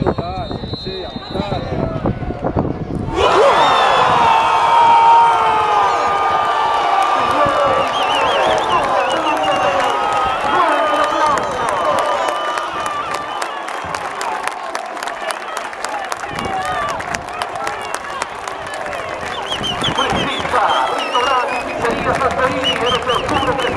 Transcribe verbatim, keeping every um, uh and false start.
dale, sí, dale. Restaurante Pizzería Santorini, en octubre